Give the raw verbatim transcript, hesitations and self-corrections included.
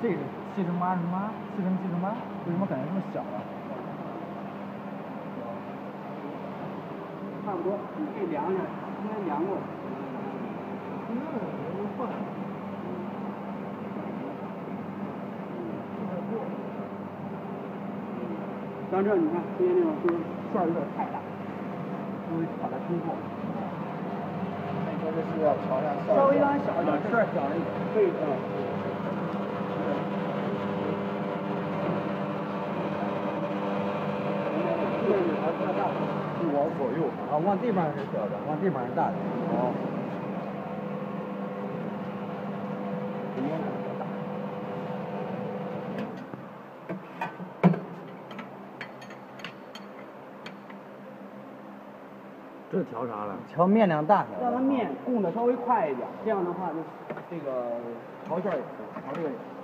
这个七乘八乘八，七乘七乘八，为什么感觉这么小啊？ 差不多，你可以量量，应该量过。 那我换。 像这你看出现那种就是旋儿有点太大，就会把它突破。 那你说这是要调一下效率？ 稍微让它小一点，旋儿小一点，可以嗯。 不往左右啊，往这边是小的，往这边是大的。 哦。 这调啥了？ 调面量大小，让它面供的稍微快一点，这样的话就这个调馅儿也行，调这个也行。